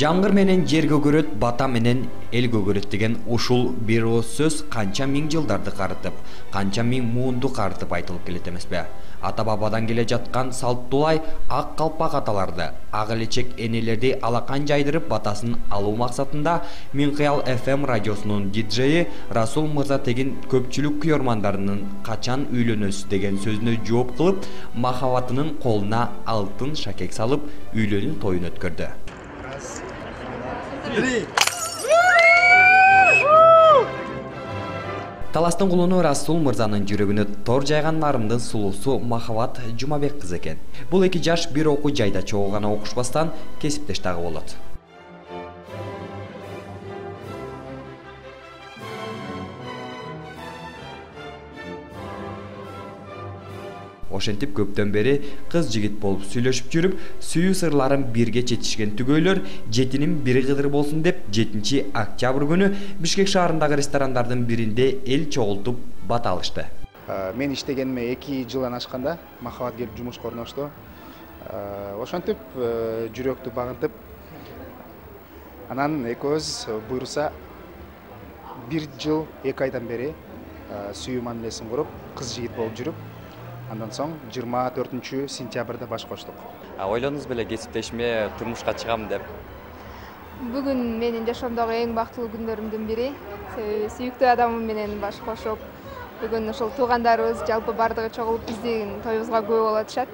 Жаңгыр менен жер көгөрөт, бата менен эл көгөрөт деген ушул бир ооз сөз канча миң жылдарды карытып, канча миң муунду карытып айтылып келет эмеспи? Ата бабадан келе жаткан салттуулай ак калпак аталарды, ак элечек энелерди алакан жайдырып батасын алуу максатында Минкыял FM радиосунун диджейи Расул Мырза Тегин көпчүлүк күйөрмандарынын качан үйлөнөсүз деген сөзүнө жооп кылып, махабатынын колуна алтын шакек салып, үйлөнүү тоюн өткөрдү. Таластын кулуну Расул Мырзанын жүрөгүнө тор жайган нарымдын сулуусу Махабат Жумабек кыз экен. Бул эки жаш бир окуу жайда чогуу гана окушпастан кесиптеш дагы болот. Ошентип көптөн бери кыз жигит болуп сүйлөшүп жүрүп, сүйүү сырларын бирге чечишкен түгөйлөр жетинин бири кыдыр болсун деп 7-октябрь күнү Бишкек шаарындагы ресторандардын биринде эл чогултуп бата алышты. Мен иштегениме 2 жылдан ашканда Махабат келип жумушка орношту. Ошентип жүрөктү багынтып, анан экөөбүз буйруса 1 жыл 2 айдан бери сүйүү мамилесин куруп, кыз жигит болуп жүрүп, андан соң 24 сентябрда баш коштук. Ойлонуңуз беле кесиптешиме турмушка чыгам деп? Бүгүн менин жашоомдогу эң бактылуу күндөрүмдүн бири. Сүйүктүү адамым менен баш кошуп, бүгүн ушул туугандарыбыз жалпы бардыгы чогулуп биздин тоюбузга күбө болуп атышат.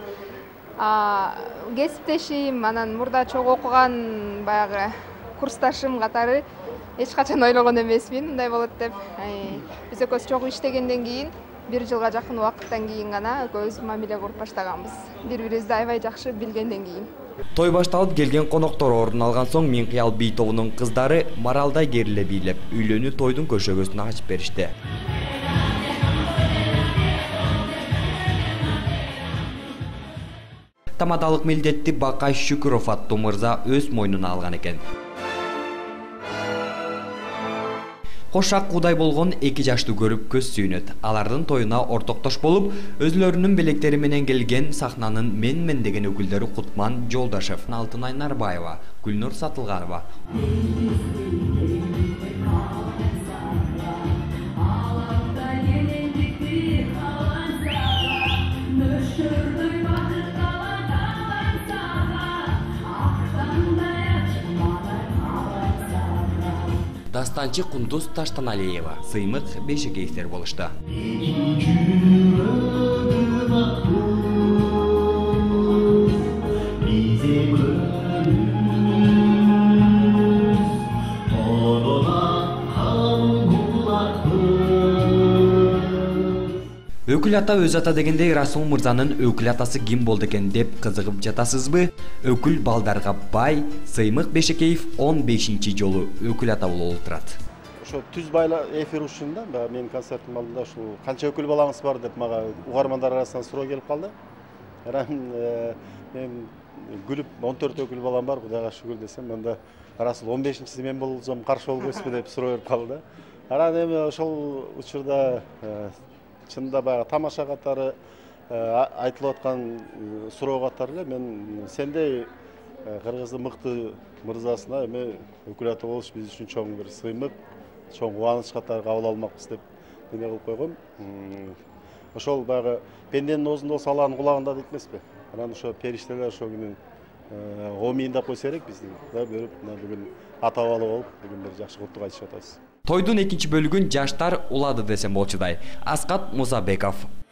Кесиптешим, анан мурда чогуу окуган баягы курсташым катары эч качан ойлогон эмесмин мындай болот деп. Биз экөөбүз чогуу иштегенден кийин 1 жылга жакын убакыттан кийин гана экөөбүз мамиле куруп баштаганбыз. Бири-бирибизди аябай жакшы билгенден кийин. Той башталып келген коноктор орун алган соң Минкыял би тобунун кыздары маралдай кериле бийлеп, үйлөнүү тойдун көшөгөсүн ачып беришти. Тамадалык милдетти Бакай Шүкүров аттуу мырза өз мойнуна алган экен. Кошак кудай болгон эки жаштуу көрүп көз сүйүнөт. Алардын тоюна ортоктош болуп, өзлөрүнүн белектери менен келген сахнанын менмен деген өкүлдөрү Кутман Жолдашев, Алтынай Нарбаева, Гүлнур Сатылганова. Дастанчы Кундуз Таштаналиева, Сыймык Бейшекеевтер болушту. Өкүл ата өз ата дегендей Расул Мырзанын өкүл атасы ким болду экен деп кызыгып жатасызбы? Өкүл балдарга бай Сыймык Бейшекеев 15-чи жолу өкүл ата болуп турат. Ошо түз байла эфир учурунда менин концертим алдында ушул канча өкүл балаңыз бар деп мага угармандар арасынан суроо келип калды. Мен күлүп 14 өкүл балам бар, Кудайга шүгүр десем, анда Расул 15-чиси мен болсом каршы болбойсузбу деп суроо берип калды. Анан эми ошол учурда чында баягы тамаша катары айтылып аткан суроо катары эле мен сендей кыргыздын мыкты мырзасына эми өкүл ата болуш биз үчүн чоң бир сыймык, чоң кубаныч катары кабыл алмакпыз деп эмне кылып койгом. Ошол баягы пенденин оозунда болсо Алланын кулагында дейт эмеспи? Анан ошо периштелер ошол күнү омийиндап койсо керек биздин да берип бүгүн ата бала болуп бүгүн бир жакшы куттук айтышып атабыз. Тойдун экинчи бөлүгүн жаштар улады десем болчудай. Аскат Мусабеков,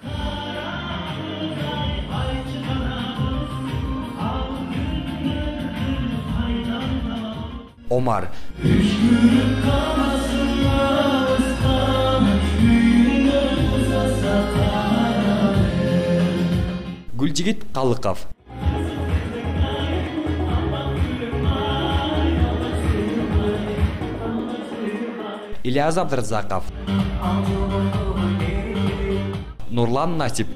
Омар, Гүлжигит Калыков, Ильяз Абдразаков, Нурлан Насип,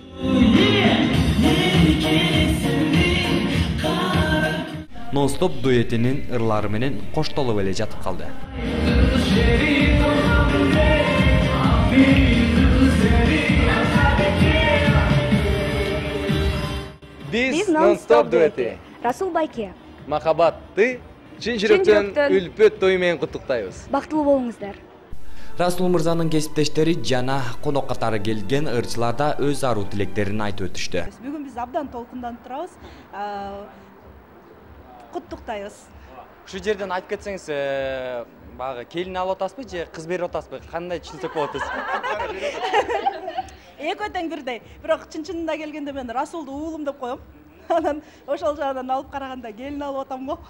Нон-стоп дуэтинин ырлары менен коштолуп эле жатып калды. Биз нон-стоп дуэти. Расул Байке. Махабат, ты Чын жүрөктөн үлпөт той менен куттуктайбыз. Бактылуу болуңуздар. Расул мырзанын кесиптештери жана конок катары келген ырчылар да өз аруу тилектерин айтып өтүштү. Бүгүн биз абдан толкунданып турабыз. Куттуктайбыз. Ушул жерден айтып кетсеңиз, баягы келин алып атасызбы же кыз берип атасызбы? Кандай түшүнсөк болот дейсиз? Экөө тең бирдей. Бирок чын-чынында келгенде мен Расулду уулум деп коем. Анан ошол жагынан алып караганда келин алып атам го.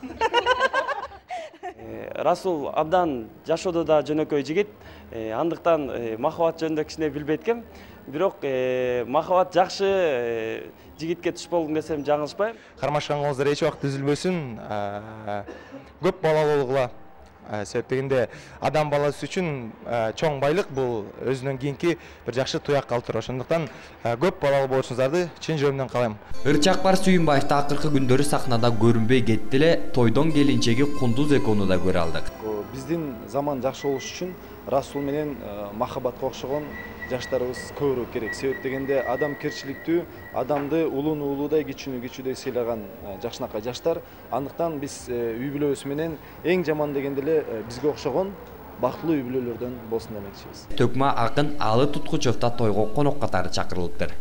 Расул абдан жашоодо да жөнөкөй жигит. Андыктан махабат жөнүндө кичине билбейт экем. Бирок махабат жакшы жигитке туш болдум десем жаңылышпайм. Кармашканыңыздар эч убакыт үзүлбөсүн. Көп балалуу болгула. Себеп дегенде адам баласы үчүн чоң байлык бул өзүнөн кийинки бир жакшы туяк калтыр. Ошондуктан көп балалуу болушуңуздарды чын жүрөгүмдөн каалайм. Ырчакбар Сүйүнбаевди акыркы күндөрү сахнада көрүнбөй кетти эле, тойдон келинчеги Кундуз экөөнү да көрө алдык. Биздин заман жакшы болуш үчүн Расул менен махабатка окшогон жаштарыбыз көбүрөөк керек. Себеп дегенде адам керчиликтүү, адамды улууну улуудай, кичүүнү сыйлаган жакшынакай жаштар. Андыктан биз үй бүлөбүз менен эң жаман дегенде эле бизге окшогон бактылуу үй бүлөлөрдөн болсун демекчибиз. Төкмө акын Алы Туткучев да тойго конок катары чакырылыптыр.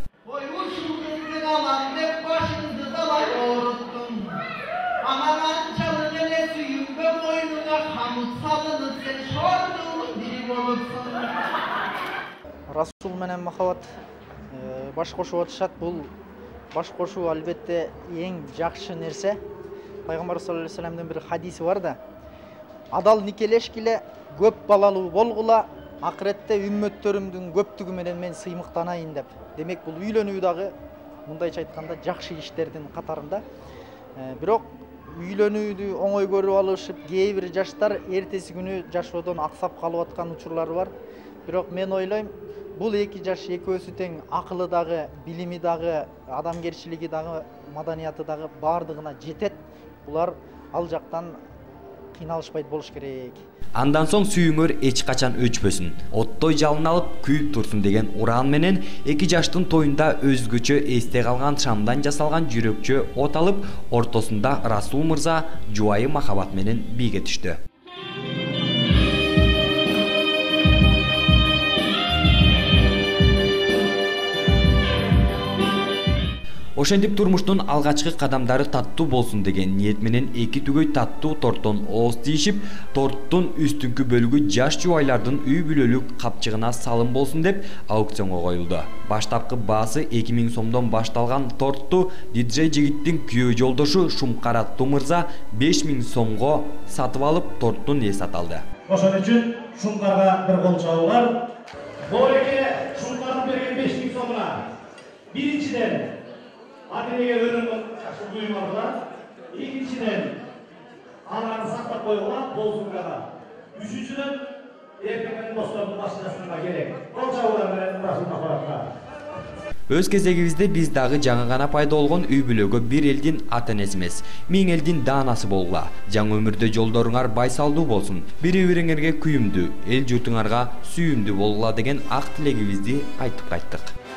Расул менен махабат баш кошуп атышат. Бул баш кошуу албетте эң жакшы нерсе. Пайгамбар саллаллаху алейхи вассаламдын бир хадиси бар да. Адал никелешкиле, көп балалуу болгула, акыретте үммөттөрүмдүн көптүгү менен мен сыймыктанайын деп. Демек бул үйлөнүү дагы мындайча айтканда жакшы иштердин катарында. Бирок үйлөнүүдү оңой көрүп алышып, кээ бир жаштар эртеси күнү жашоодон аксап калып аткан учурлары бар. Бирок мен ойлойм, бул эки жаш экөөсү тең, акылы дагы, билими дагы, адамгерчилиги дагы, маданияты дагы бардыгына жетет. Булар ал жактан кыйналышпайт болуш керек. Андан соң сүйүңөр эч качан өчпөсүн, оттой жалын алып күйүп турсун деген уран менен эки жаштын тоюнда өзгөчө эсте калган шамдан жасалган жүрөкчө от алып, ортосунда Расул мырза жубайы махабат менен бийге түштү. Ошентип турмуштун алгачкы кадамдары таттуу болсун деген ниет менен эки түгөй таттуу торттон ооз тийишип, торттун үстүнкү бөлүгү жаш жубайлардын үй бүлөлүк капчыгына салым болсун деп аукционго коюлду. Баштапкы баасы 2000 сомдон башталган тортту диджей жигиттин күйөө жолдошу Шумкарат мырза 5000 сомго сатып алып, торттун эсат алды. Ошон үчүн Шумкарга бир кол чабуулар. Бореке Шумкардын берген 5000 сомуна биринчиден Адилеге өнүмүн жакшы буйруларга, экинчиден аларды сактап коюлган болсунгага, үчүнчүдөн эркектин достордун машинасына керек. Кол чабуулар менен Расул махабатка. Өз кезегибизде биз дагы жаңы гана пайда болгон үй бүлөгө бир элдин ата-энеси эмес, 1000 элдин даанасы болгула. Жаңы өмүрдө жолдоруңар байсалдуу болсун, бири-бириңерге күйүмдүү, эл журтуңарга сүйүмдүү болгула деген ак тилегибизди айтып кайттык.